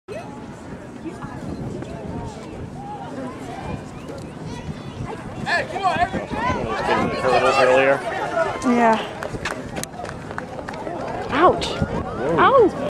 Hey, come on, Getting hurdles earlier. Yeah. Ouch. Ow.